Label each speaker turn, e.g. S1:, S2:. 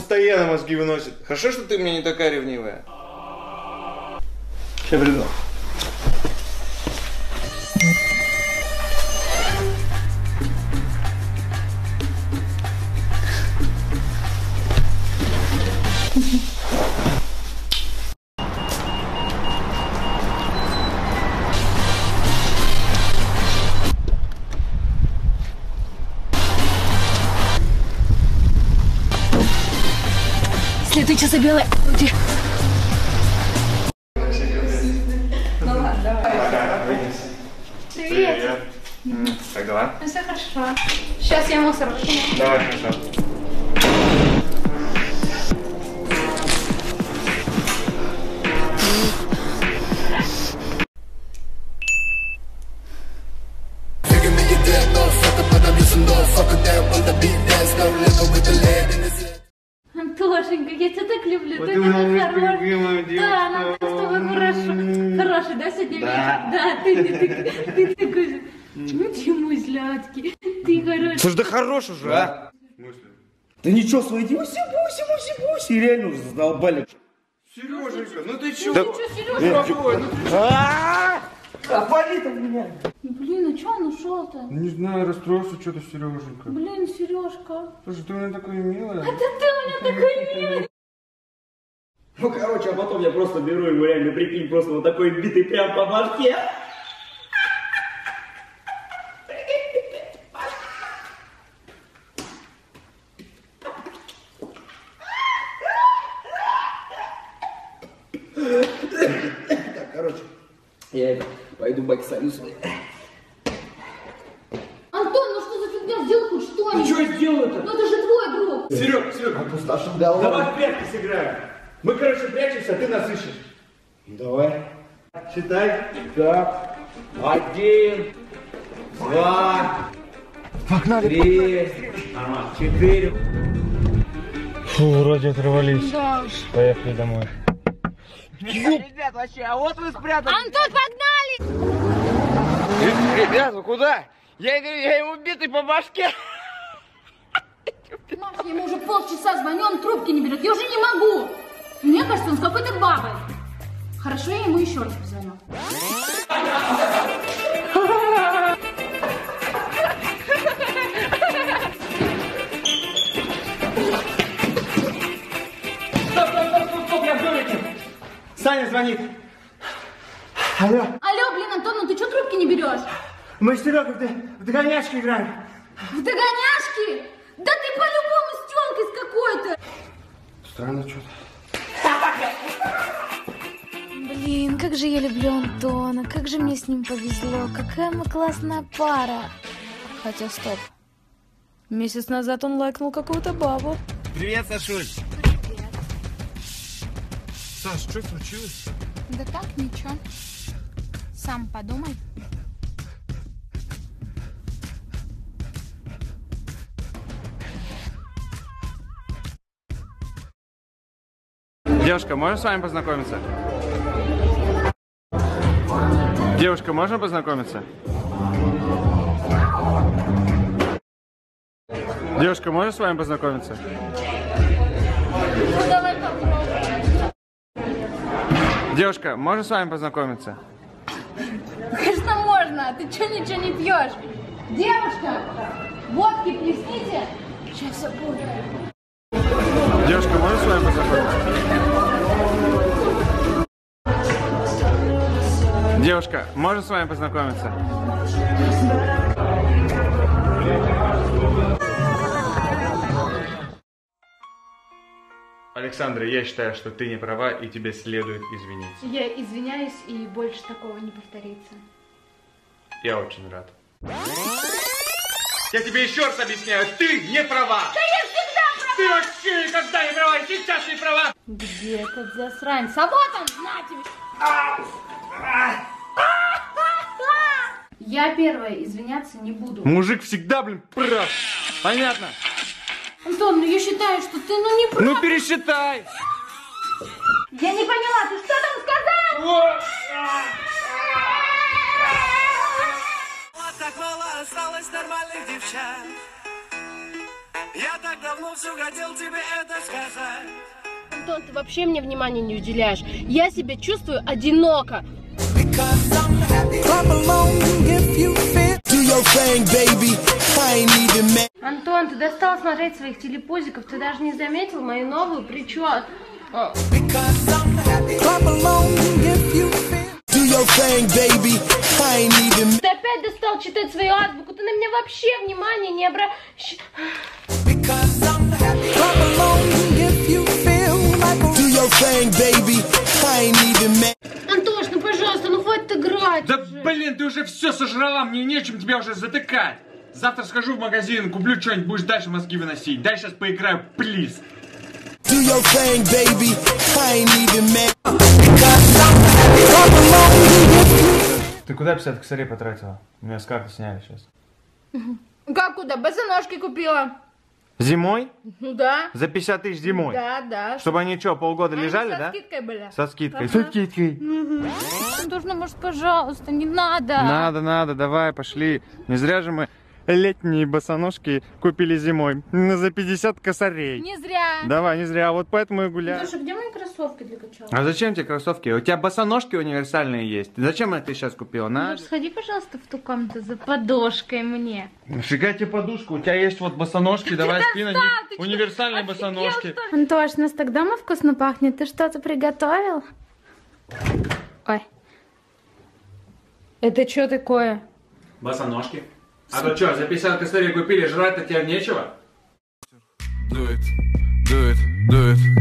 S1: постоянно мозги выносит. Хорошо, что ты у меня не такая ревнивая. Сейчас приду.
S2: Ты часы белые.
S3: Ну ладно, давай.
S1: Привет. Как дела?
S3: Ну все хорошо. Сейчас я мусор выкину.
S1: Давай, хорошо.
S3: Антошенька, я тебя так люблю,
S1: Вот
S3: ты
S1: ты моя
S3: такая хорошая.
S1: любимая девочка.
S3: Да, нам с тобой хороший, да, сегодня вечер? Да, ты такой же. Ты мой сладкий, ты хороший.
S1: Слушай, да хорош уже, а?
S4: Да ничего, свои буси, реально уже задолбали.
S1: Сереженька, ну ты чего?
S3: Ты что, Сережа?
S4: Отвали там меня.
S3: Блин, а что он ушел-то?
S1: Не знаю, расстроился что-то, Сереженька.
S3: Блин, Сережка.
S1: Слушай, ты у меня такая милая.
S3: Это ты у меня такой милый.
S4: Ну, короче, а потом я просто беру его реально, прикинь, просто вот такой битый прям по башке. Так, короче, я пойду боксаю свои.
S3: Антон, ну что за фигня? Сделай хоть что-нибудь.
S4: Что я сделаю-то?
S3: Ну это же твой друг.
S4: Серег, опустошил. Давай в прятки сыграем. Мы, короче, прячемся, а ты нас ищешь. Давай. Считай. Так. 1, 2, 3, 4.
S1: Фу, вроде оторвались.
S3: Да уж.
S1: Поехали домой.
S4: Ребят, вообще, а вот вы спрятались.
S3: Антон, погнали!
S1: Ребят, вы куда? Я ему битый по башке.
S3: Маш, я ему уже полчаса звоню, он трубки не берет. Я уже не могу. Мне кажется, он с какой-то бабой. Хорошо, я ему еще раз позвоню.
S4: Стоп, я в домике. Саня звонит. Алло.
S3: Алло, блин, Антон, ну ты что трубки не берешь?
S4: Мы с Серегой в догоняшки играем.
S3: В догоняшки? Да ты по-любому с тёлкой с какой-то.
S1: Странно что-то.
S2: Блин, как же я люблю Антона, как же мне с ним повезло, какая мы классная пара. Хотя стоп. Месяц назад он лайкнул какую-то бабу.
S1: Привет, Сашуль. Саш, что случилось?
S3: Да так, ничего. Сам подумай.
S1: Девушка, можно с вами познакомиться? Девушка, можно познакомиться? Девушка, можно с вами познакомиться?
S3: Ну давай попробуем.
S1: Девушка, можно с вами познакомиться?
S3: Конечно можно, ты что ничего не пьешь? Девушка, водки плесните. Сейчас все будет.
S1: Девушка, можно с вами познакомиться? Девушка, можно с вами познакомиться? Александра, я считаю, что ты не права и тебе следует извиниться.
S3: Я извиняюсь, и больше такого не повторится.
S1: Я очень рад. Я тебе еще раз объясняю, ты не права!
S3: Да я всегда права!
S1: Ты вообще никогда не права, и сейчас не права!
S3: Где этот засранец? А вот он, на тебе! Я первая, извиняться не буду.
S1: Мужик всегда, блин, прав. Понятно?
S3: Антон, ну я считаю, что ты не прав.
S1: Ну пересчитай.
S3: Я не поняла, ты что там сказал?
S5: Вот так мало осталось нормальных девчат. Я так давно все хотел тебе это сказать.
S3: Антон, ты вообще мне внимания не уделяешь. Я себя чувствую одиноко. Антон, ты достал смотреть своих телепузиков. Ты даже не заметил мою новую прическу. Ты опять достал читать свою азбуку. Ты на меня вообще внимания не обращаешь. Антош, ну пожалуйста, ну хватит играть.
S1: Да
S3: уже.
S1: блин, ты уже все сожрала, мне нечем тебя уже затыкать. Завтра схожу в магазин, куплю что-нибудь, будешь дальше мозги выносить. Дай сейчас поиграю, плиз.
S4: Ты куда 50 косарей потратила? У меня с карты сняли сейчас.
S2: Как куда? Босоножки купила.
S4: Зимой?
S2: Ну да.
S4: За 50 тысяч зимой?
S2: Да.
S4: Чтобы они что, полгода лежали, да?
S2: Со скидкой были.
S4: Со скидкой.
S2: Ага.
S4: Со скидкой.
S2: Антош, ну может, пожалуйста, не надо.
S4: Надо, давай, пошли. Не зря же мы летние босоножки купили зимой. За 50 косарей.
S2: Не зря.
S4: Давай, не зря, вот поэтому и гуляю.
S3: Антоша, где мои кроссовки для качалки?
S4: А зачем тебе кроссовки? У тебя босоножки универсальные есть. Зачем это ты сейчас купила? На.
S3: Антош, сходи, пожалуйста, в ту комнату за подушкой мне.
S4: Фига тебе подушку, у тебя есть вот босоножки, давай спи на них. Универсальные босоножки.
S2: Антош, у нас так дома вкусно пахнет. Ты что-то приготовил? Ой. Это что такое?
S1: Босоножки. А то что, за 50 косарей купили, жрать-то тебе нечего?
S5: Do it, do it, do it.